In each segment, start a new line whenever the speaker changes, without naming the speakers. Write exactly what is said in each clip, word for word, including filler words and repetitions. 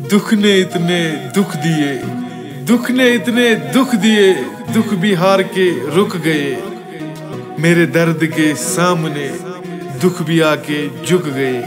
दुख ने इतने दुख दिए, दुख ने इतने दुख दिए, दुख भी हार के रुक गए। मेरे दर्द के सामने दुख भी आके झुक गए।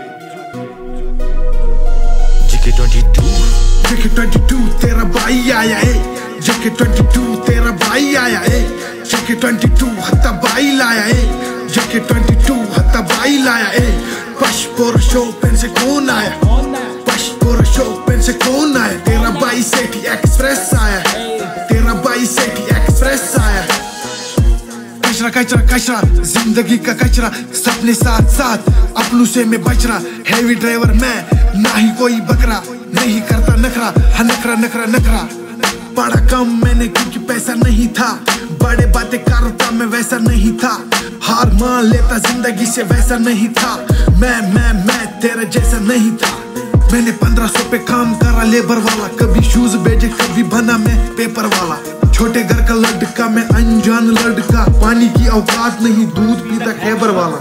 JK twenty two
JK twenty two तेरा भाई आया है। जेके ट्वेंटी टू तेरा भाई आया है। जेके ट्वेंटी टू हत्ता भाई लाया है। जेके ट्वेंटी टू हत्ता भाई लाया है। पश पोर शो पेन से कौन आया? पश पोर शो पेन से कौन आया? तेरा भाई सेठी एक्सप्रेस आया। तेरा भाई सेठी एक्सप्रेस आया। कचरा कचरा कचरा जिंदगी का कचरा, सपने साथ साथ अपनों से मैं बच रहा। हैवी ड्राइवर मैं, ना ही कोई बकरा, नहीं करता नखरा, हाँ नखरा नखरा नखरा। बड़ा कम मैंने क्योंकि पैसा नहीं था, बड़े बातें करता मैं वैसा नहीं था। हार मान लेता जिंदगी से वैसा नहीं था। मैं मैं मैं तेरे जैसा नहीं था। मैंने पंद्रह सौ पे काम करा लेबर वाला, कभी शूज बेचे कभी बना मैं पेपर वाला। छोटे घर का लड़का मैं अनजान लड़का, पानी की औकात नहीं दूध पीता खैबर वाला।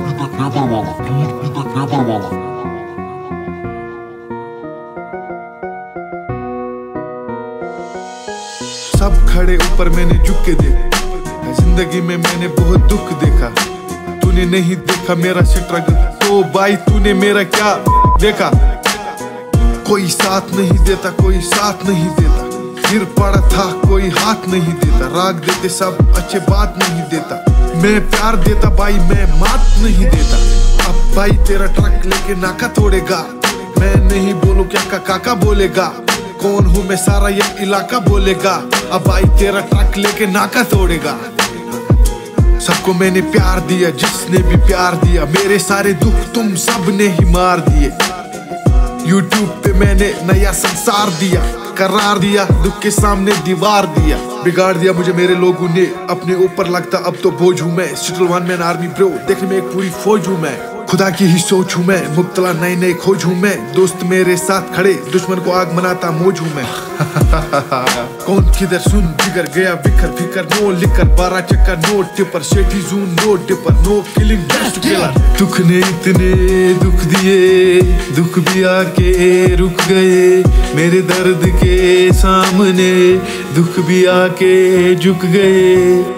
सब खड़े ऊपर मैंने झुक के देखा। जिंदगी में मैंने बहुत दुख देखा, तूने नहीं देखा मेरा स्ट्रगल, तो भाई तूने मेरा क्या देखा? कोई साथ नहीं देता, कोई साथ नहीं देता, गिर पड़ा था कोई हाथ नहीं देता। राग देते सब अच्छे बात नहीं देता, मैं प्यार देता भाई मैं मात नहीं देता। अब भाई तेरा ट्रक लेके नाका तोड़ेगा, मैं नहीं बोलूं क्या का काका बोलेगा। कौन हूँ मैं सारा ये इलाका बोलेगा। अब भाई तेरा ट्रक लेके नाका तोड़ेगा। सबको मैंने प्यार दिया, जिसने भी प्यार दिया, मेरे सारे दुख तुम सब ने ही मार दिए। यूट्यूब पे मैंने नया संसार दिया, करार दिया, दुख के सामने दीवार दिया। बिगाड़ दिया मुझे मेरे लोगों ने, अपने ऊपर लगता अब तो बोझ हूँ मैं। Still one man army bro, देखने में एक पूरी फौज हूँ मैं। खुदा की ही सोच हूँ मैं, मुब्तला नए नए खोज हूँ मैं। दोस्त मेरे साथ खड़े, दुश्मन को आग मनाता मौज हूँ मैं। कौन किधर सुन जिगर गया बिखर फिकर, नो लिकर बारह चक्कर नो टिपर, सेठी जून no tipper, no killing best killer. दुख ने इतने दुख दिए, दुख भी आके रुक गए। मेरे दर्द के सामने दुख भी आके झुक गए।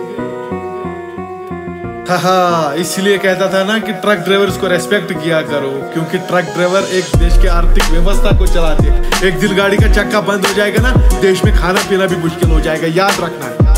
हाँ, इसलिए कहता था ना कि ट्रक ड्राइवर्स को रेस्पेक्ट किया करो, क्योंकि ट्रक ड्राइवर एक देश के आर्थिक व्यवस्था को चलाते हैं। एक दिन गाड़ी का चक्का बंद हो जाएगा ना, देश में खाना पीना भी मुश्किल हो जाएगा, याद रखना है।